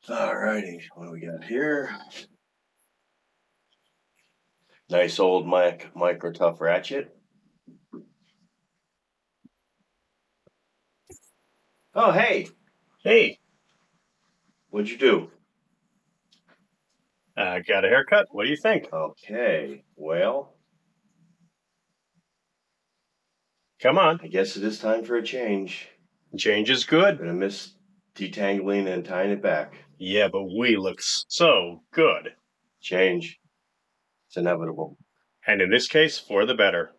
Alrighty, what do we got here? Nice old micro tough ratchet. Oh, hey. Hey, What'd you do? got a haircut? What do you think? Okay, well, Come on, I guess it is time for a change. change is I'm good. gonna miss detangling and tying it back. Yeah, but we look so good. Change. It's inevitable. And in this case, for the better.